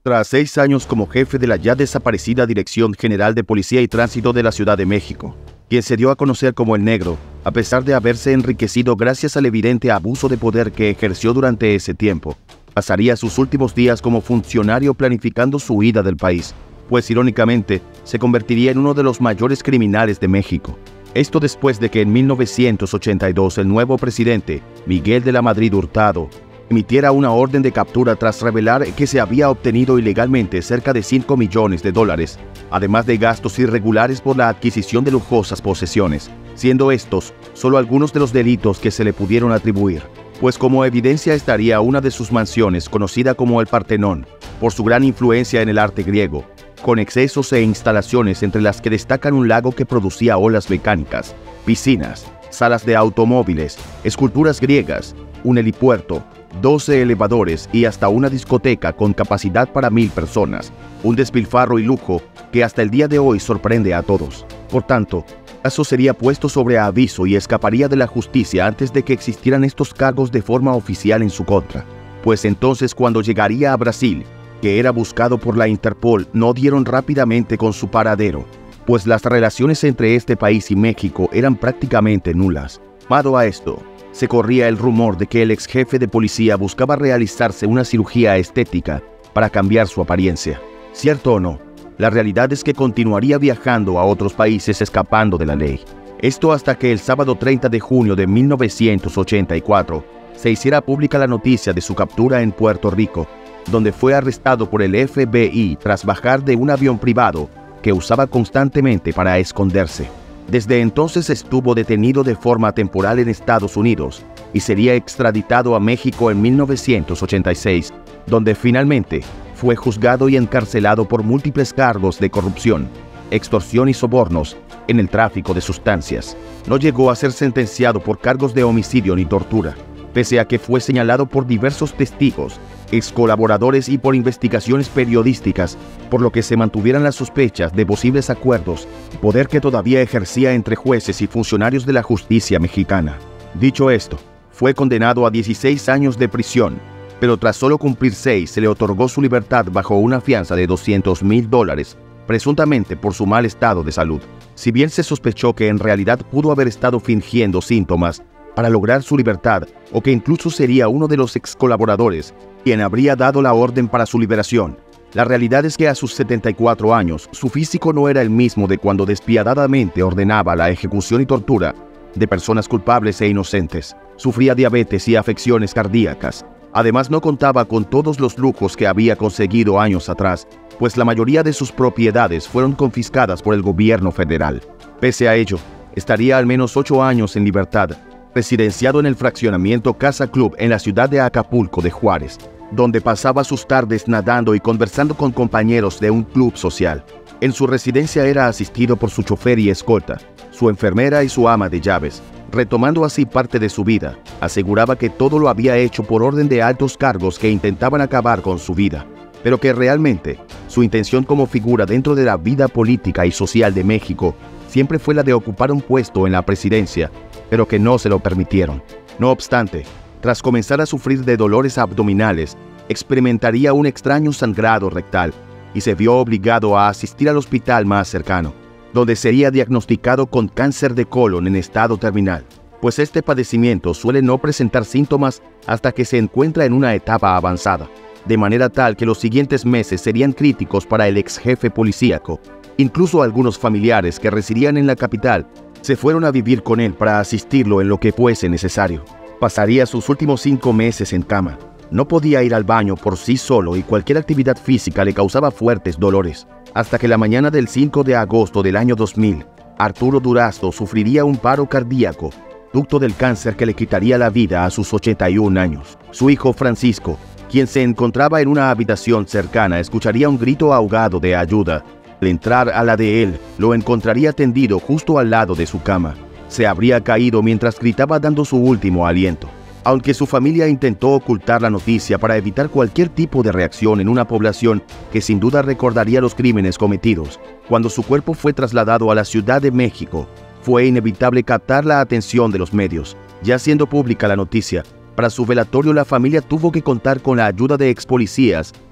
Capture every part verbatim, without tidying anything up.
Tras seis años como jefe de la ya desaparecida Dirección General de Policía y Tránsito de la Ciudad de México, quien se dio a conocer como El Negro, a pesar de haberse enriquecido gracias al evidente abuso de poder que ejerció durante ese tiempo, pasaría sus últimos días como funcionario planificando su huida del país, pues irónicamente se convertiría en uno de los mayores criminales de México. Esto después de que en mil novecientos ochenta y dos el nuevo presidente, Miguel de la Madrid Hurtado, emitiera una orden de captura tras revelar que se había obtenido ilegalmente cerca de cinco millones de dólares, además de gastos irregulares por la adquisición de lujosas posesiones, siendo estos solo algunos de los delitos que se le pudieron atribuir, pues como evidencia estaría una de sus mansiones conocida como el Partenón, por su gran influencia en el arte griego, con excesos e instalaciones entre las que destacan un lago que producía olas mecánicas, piscinas, salas de automóviles, esculturas griegas, un helipuerto, doce elevadores y hasta una discoteca con capacidad para mil personas, un despilfarro y lujo que hasta el día de hoy sorprende a todos. Por tanto, el caso sería puesto sobre aviso y escaparía de la justicia antes de que existieran estos cargos de forma oficial en su contra, pues entonces cuando llegaría a Brasil, que era buscado por la Interpol, no dieron rápidamente con su paradero, pues las relaciones entre este país y México eran prácticamente nulas. Sumado a esto, se corría el rumor de que el ex jefe de policía buscaba realizarse una cirugía estética para cambiar su apariencia. ¿Cierto o no? La realidad es que continuaría viajando a otros países escapando de la ley. Esto hasta que el sábado treinta de junio de mil novecientos ochenta y cuatro se hiciera pública la noticia de su captura en Puerto Rico, donde fue arrestado por el F B I tras bajar de un avión privado que usaba constantemente para esconderse. Desde entonces estuvo detenido de forma temporal en Estados Unidos y sería extraditado a México en mil novecientos ochenta y seis, donde finalmente fue juzgado y encarcelado por múltiples cargos de corrupción, extorsión y sobornos en el tráfico de sustancias. No llegó a ser sentenciado por cargos de homicidio ni tortura, pese a que fue señalado por diversos testigos, ex colaboradores y por investigaciones periodísticas, por lo que se mantuvieran las sospechas de posibles acuerdos, poder que todavía ejercía entre jueces y funcionarios de la justicia mexicana. Dicho esto, fue condenado a dieciséis años de prisión, pero tras solo cumplir seis se le otorgó su libertad bajo una fianza de doscientos mil dólares, presuntamente por su mal estado de salud. Si bien se sospechó que en realidad pudo haber estado fingiendo síntomas para lograr su libertad, o que incluso sería uno de los ex colaboradores quien habría dado la orden para su liberación, la realidad es que a sus setenta y cuatro años, su físico no era el mismo de cuando despiadadamente ordenaba la ejecución y tortura de personas culpables e inocentes. Sufría diabetes y afecciones cardíacas. Además, no contaba con todos los lujos que había conseguido años atrás, pues la mayoría de sus propiedades fueron confiscadas por el gobierno federal. Pese a ello, estaría al menos ocho años en libertad, residenciado en el fraccionamiento Casa Club en la ciudad de Acapulco de Juárez, donde pasaba sus tardes nadando y conversando con compañeros de un club social. En su residencia era asistido por su chofer y escolta, su enfermera y su ama de llaves. Retomando así parte de su vida, aseguraba que todo lo había hecho por orden de altos cargos que intentaban acabar con su vida, pero que realmente su intención como figura dentro de la vida política y social de México siempre fue la de ocupar un puesto en la presidencia, pero que no se lo permitieron. No obstante, tras comenzar a sufrir de dolores abdominales, experimentaría un extraño sangrado rectal y se vio obligado a asistir al hospital más cercano, donde sería diagnosticado con cáncer de colon en estado terminal, pues este padecimiento suele no presentar síntomas hasta que se encuentra en una etapa avanzada, de manera tal que los siguientes meses serían críticos para el ex jefe policíaco. Incluso algunos familiares que residían en la capital se fueron a vivir con él para asistirlo en lo que fuese necesario. Pasaría sus últimos cinco meses en cama. No podía ir al baño por sí solo y cualquier actividad física le causaba fuertes dolores. Hasta que la mañana del cinco de agosto del año dos mil, Arturo Durazo sufriría un paro cardíaco, producto del cáncer que le quitaría la vida a sus ochenta y un años. Su hijo Francisco, quien se encontraba en una habitación cercana, escucharía un grito ahogado de ayuda. Al entrar a la de él, lo encontraría tendido justo al lado de su cama. Se habría caído mientras gritaba dando su último aliento. Aunque su familia intentó ocultar la noticia para evitar cualquier tipo de reacción en una población que sin duda recordaría los crímenes cometidos, cuando su cuerpo fue trasladado a la Ciudad de México, fue inevitable captar la atención de los medios. Ya siendo pública la noticia, para su velatorio la familia tuvo que contar con la ayuda de ex policías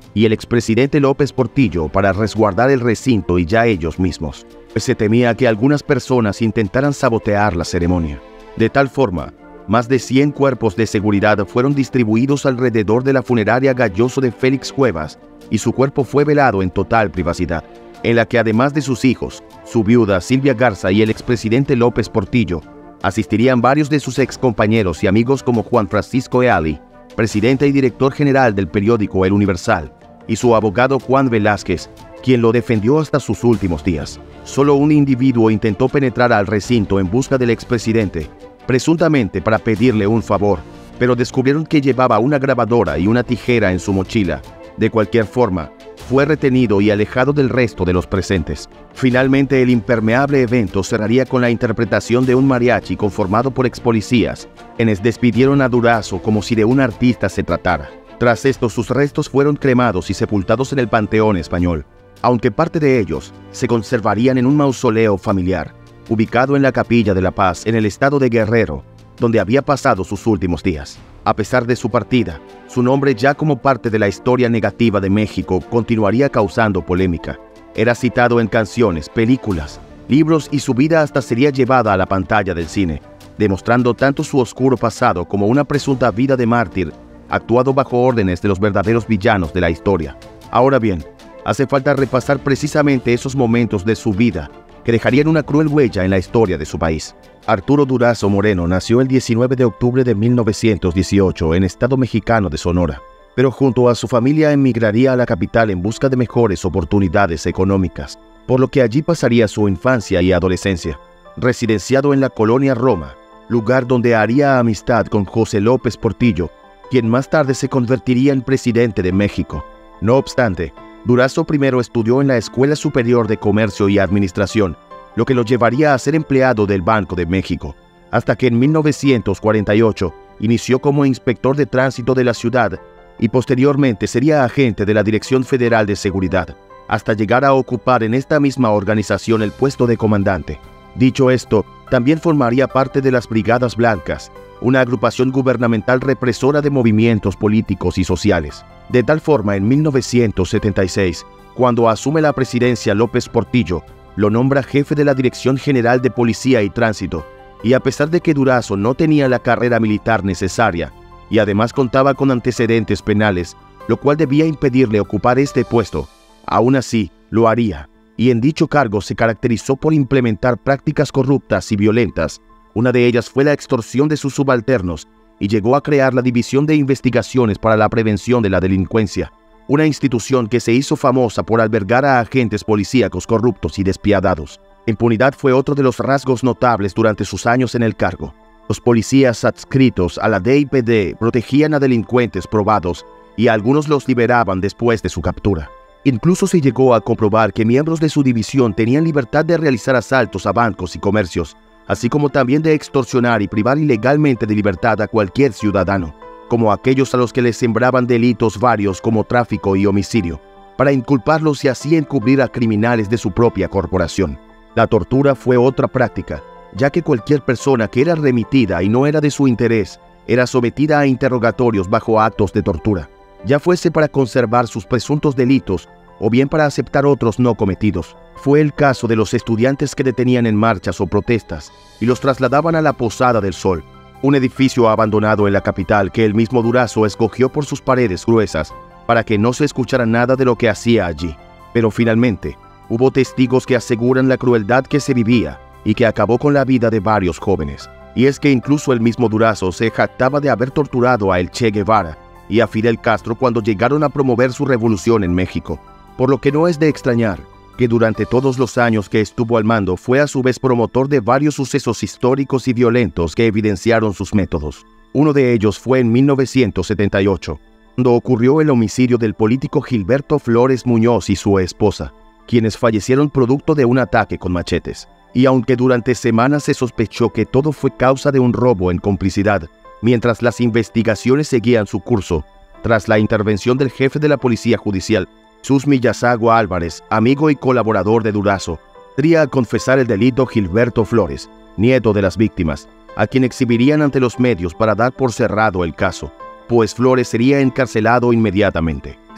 y el expresidente López Portillo para resguardar el recinto y ya ellos mismos, pues se temía que algunas personas intentaran sabotear la ceremonia. De tal forma, más de cien cuerpos de seguridad fueron distribuidos alrededor de la funeraria Galloso de Félix Cuevas y su cuerpo fue velado en total privacidad, en la que además de sus hijos, su viuda Silvia Garza y el expresidente López Portillo, asistirían varios de sus excompañeros y amigos como Juan Francisco Eali, presidente y director general del periódico El Universal, y su abogado Juan Velázquez, quien lo defendió hasta sus últimos días. Solo un individuo intentó penetrar al recinto en busca del expresidente, presuntamente para pedirle un favor, pero descubrieron que llevaba una grabadora y una tijera en su mochila. De cualquier forma, fue retenido y alejado del resto de los presentes. Finalmente, el impermeable evento cerraría con la interpretación de un mariachi conformado por expolicías, quienes despidieron a Durazo como si de un artista se tratara. Tras esto, sus restos fueron cremados y sepultados en el Panteón Español, aunque parte de ellos se conservarían en un mausoleo familiar, ubicado en la Capilla de la Paz, en el estado de Guerrero, donde había pasado sus últimos días. A pesar de su partida, su nombre ya como parte de la historia negativa de México continuaría causando polémica. Era citado en canciones, películas, libros y su vida hasta sería llevada a la pantalla del cine, demostrando tanto su oscuro pasado como una presunta vida de mártir, actuado bajo órdenes de los verdaderos villanos de la historia. Ahora bien, hace falta repasar precisamente esos momentos de su vida que dejarían una cruel huella en la historia de su país. Arturo Durazo Moreno nació el diecinueve de octubre de mil novecientos dieciocho en estado mexicano de Sonora, pero junto a su familia emigraría a la capital en busca de mejores oportunidades económicas, por lo que allí pasaría su infancia y adolescencia, residenciado en la colonia Roma, lugar donde haría amistad con José López Portillo, quien más tarde se convertiría en presidente de México. No obstante, Durazo primero estudió en la Escuela Superior de Comercio y Administración, lo que lo llevaría a ser empleado del Banco de México, hasta que en mil novecientos cuarenta y ocho inició como inspector de tránsito de la ciudad y posteriormente sería agente de la Dirección Federal de Seguridad, hasta llegar a ocupar en esta misma organización el puesto de comandante. Dicho esto, también formaría parte de las Brigadas Blancas, una agrupación gubernamental represora de movimientos políticos y sociales. De tal forma, en mil novecientos setenta y seis, cuando asume la presidencia López Portillo, lo nombra jefe de la Dirección General de Policía y Tránsito, y a pesar de que Durazo no tenía la carrera militar necesaria, y además contaba con antecedentes penales, lo cual debía impedirle ocupar este puesto, aún así lo haría, y en dicho cargo se caracterizó por implementar prácticas corruptas y violentas. Una de ellas fue la extorsión de sus subalternos, y llegó a crear la División de Investigaciones para la Prevención de la Delincuencia, una institución que se hizo famosa por albergar a agentes policíacos corruptos y despiadados. Impunidad fue otro de los rasgos notables durante sus años en el cargo. Los policías adscritos a la D I P D protegían a delincuentes probados y a algunos los liberaban después de su captura. Incluso se llegó a comprobar que miembros de su división tenían libertad de realizar asaltos a bancos y comercios, así como también de extorsionar y privar ilegalmente de libertad a cualquier ciudadano, como aquellos a los que les sembraban delitos varios como tráfico y homicidio, para inculparlos y así encubrir a criminales de su propia corporación. La tortura fue otra práctica, ya que cualquier persona que era remitida y no era de su interés, era sometida a interrogatorios bajo actos de tortura, ya fuese para conservar sus presuntos delitos o bien para aceptar otros no cometidos. Fue el caso de los estudiantes que detenían en marchas o protestas y los trasladaban a la Posada del Sol, un edificio abandonado en la capital que el mismo Durazo escogió por sus paredes gruesas para que no se escuchara nada de lo que hacía allí. Pero finalmente, hubo testigos que aseguran la crueldad que se vivía y que acabó con la vida de varios jóvenes. Y es que incluso el mismo Durazo se jactaba de haber torturado a el Che Guevara y a Fidel Castro cuando llegaron a promover su revolución en México, por lo que no es de extrañar que durante todos los años que estuvo al mando fue a su vez promotor de varios sucesos históricos y violentos que evidenciaron sus métodos. Uno de ellos fue en mil novecientos setenta y ocho, cuando ocurrió el homicidio del político Gilberto Flores Muñoz y su esposa, quienes fallecieron producto de un ataque con machetes. Y aunque durante semanas se sospechó que todo fue causa de un robo en complicidad, mientras las investigaciones seguían su curso, tras la intervención del jefe de la Policía Judicial, Jesús Millasagua Álvarez, amigo y colaborador de Durazo, vendría a confesar el delito Gilberto Flores, nieto de las víctimas, a quien exhibirían ante los medios para dar por cerrado el caso, pues Flores sería encarcelado inmediatamente.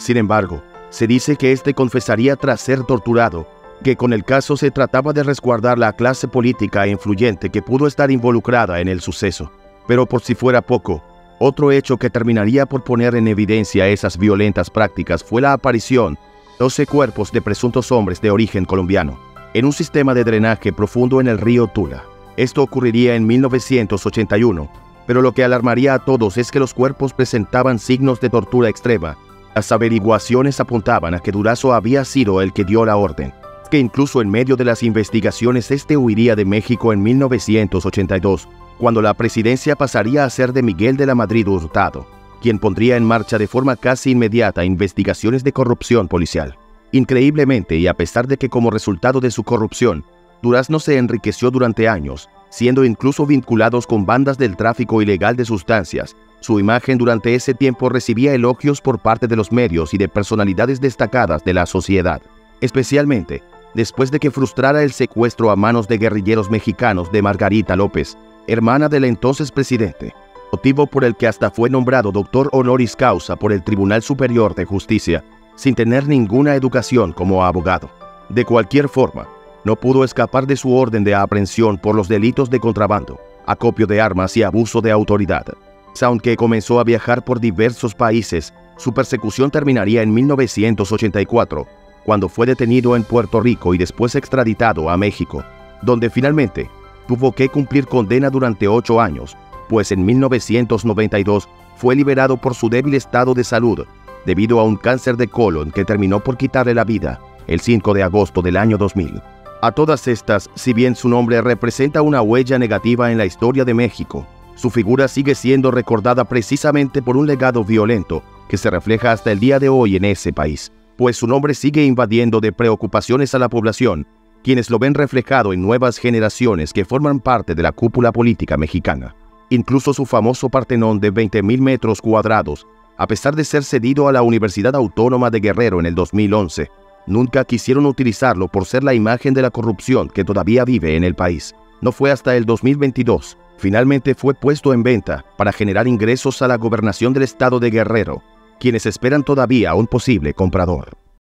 Sin embargo, se dice que este confesaría tras ser torturado, que con el caso se trataba de resguardar la clase política e influyente que pudo estar involucrada en el suceso. Pero por si fuera poco, otro hecho que terminaría por poner en evidencia esas violentas prácticas fue la aparición de doce cuerpos de presuntos hombres de origen colombiano en un sistema de drenaje profundo en el río Tula. Esto ocurriría en mil novecientos ochenta y uno, pero lo que alarmaría a todos es que los cuerpos presentaban signos de tortura extrema. Las averiguaciones apuntaban a que Durazo había sido el que dio la orden, que incluso en medio de las investigaciones este huiría de México en mil novecientos ochenta y dos, cuando la presidencia pasaría a ser de Miguel de la Madrid Hurtado, quien pondría en marcha de forma casi inmediata investigaciones de corrupción policial. Increíblemente, y a pesar de que como resultado de su corrupción, Durazno se enriqueció durante años, siendo incluso vinculados con bandas del tráfico ilegal de sustancias, su imagen durante ese tiempo recibía elogios por parte de los medios y de personalidades destacadas de la sociedad, especialmente después de que frustrara el secuestro a manos de guerrilleros mexicanos de Margarita López, hermana del entonces presidente, motivo por el que hasta fue nombrado doctor honoris causa por el Tribunal Superior de Justicia, sin tener ninguna educación como abogado. De cualquier forma, no pudo escapar de su orden de aprehensión por los delitos de contrabando, acopio de armas y abuso de autoridad. Aunque comenzó a viajar por diversos países, su persecución terminaría en mil novecientos ochenta y cuatro, cuando fue detenido en Puerto Rico y después extraditado a México, donde finalmente tuvo que cumplir condena durante ocho años, pues en mil novecientos noventa y dos fue liberado por su débil estado de salud, debido a un cáncer de colon que terminó por quitarle la vida el cinco de agosto del año dos mil. A todas estas, si bien su nombre representa una huella negativa en la historia de México, su figura sigue siendo recordada precisamente por un legado violento que se refleja hasta el día de hoy en ese país, pues su nombre sigue invadiendo de preocupaciones a la población, quienes lo ven reflejado en nuevas generaciones que forman parte de la cúpula política mexicana. Incluso su famoso Partenón de veinte mil metros cuadrados, a pesar de ser cedido a la Universidad Autónoma de Guerrero en el dos mil once, nunca quisieron utilizarlo por ser la imagen de la corrupción que todavía vive en el país. No fue hasta el dos mil veintidós, finalmente fue puesto en venta para generar ingresos a la gobernación del estado de Guerrero, quienes esperan todavía a un posible comprador.